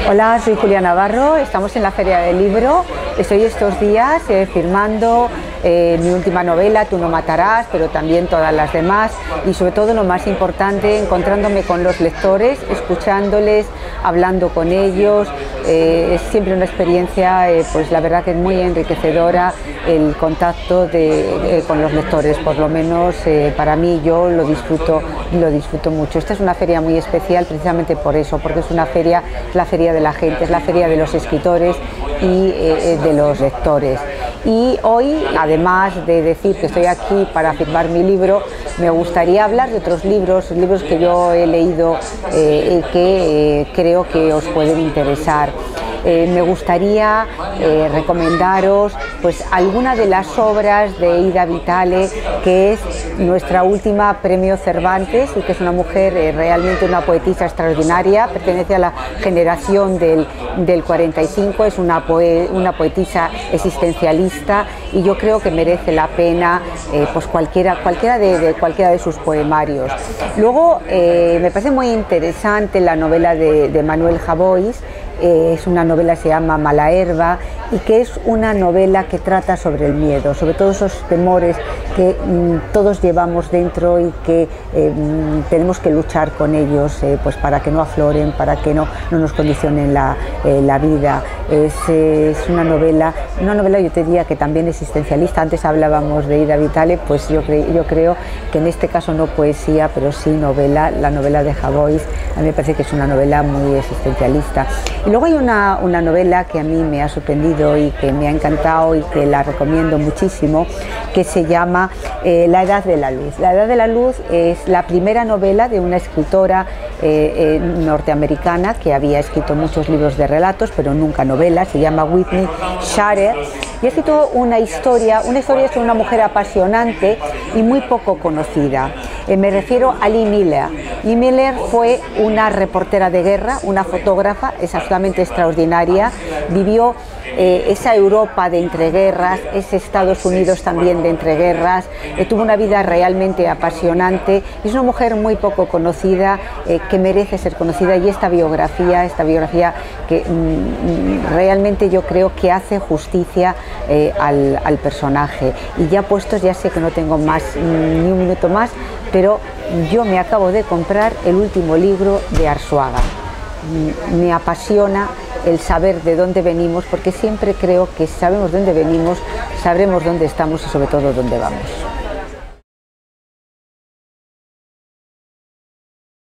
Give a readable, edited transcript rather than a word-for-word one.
Hola, soy Julia Navarro, estamos en la Feria del Libro. Estoy estos días firmando mi última novela, Tú no matarás, pero también todas las demás, y sobre todo lo más importante, encontrándome con los lectores, escuchándoles, hablando con ellos. Es siempre una experiencia, pues la verdad que es muy enriquecedora el contacto con los lectores, por lo menos para mí. Yo lo disfruto mucho. Esta es una feria muy especial precisamente por eso, porque es una feria, la feria de la gente, es la feria de los escritores y de los lectores. Y hoy, además de decir que estoy aquí para firmar mi libro, me gustaría hablar de otros libros que yo he leído y que creo que os pueden interesar. Me gustaría recomendaros pues alguna de las obras de Ida Vitale, que es nuestra última premio Cervantes y que es una mujer realmente una poetisa extraordinaria. Pertenece a la generación del 45, es una poetisa existencialista, y yo creo que merece la pena pues cualquiera de sus poemarios. Luego me parece muy interesante la novela de Manuel Javois. Es una novela que se llama Mala Herba, y que es una novela que trata sobre el miedo, sobre todos esos temores que todos llevamos dentro y que tenemos que luchar con ellos pues para que no afloren, para que no nos condicionen la vida. Es una novela yo te diría que también existencialista. Antes hablábamos de Ida Vitale, pues yo creo que en este caso no poesía, pero sí novela. La novela de Javois a mí me parece que es una novela muy existencialista. Y luego hay una novela que a mí me ha sorprendido y que me ha encantado y que la recomiendo muchísimo, que se llama La Edad de la Luz. La Edad de la Luz es la primera novela de una escritora norteamericana que había escrito muchos libros de relatos, pero nunca novelas. Se llama Whitney Scharer, y ha escrito una historia sobre una mujer apasionante y muy poco conocida. Me refiero a Lee Miller. Lee Miller fue una reportera de guerra, una fotógrafa, es absolutamente extraordinaria. Vivió esa Europa de entreguerras, ese Estados Unidos también de entreguerras. Tuvo una vida realmente apasionante. Es una mujer muy poco conocida, que merece ser conocida, y esta biografía que realmente yo creo que hace justicia al personaje. Y ya puestos, ya sé que no tengo ni un minuto más, pero yo me acabo de comprar el último libro de Arzuaga. Me apasiona el saber de dónde venimos, porque siempre creo que si sabemos dónde venimos, sabremos dónde estamos y sobre todo dónde vamos.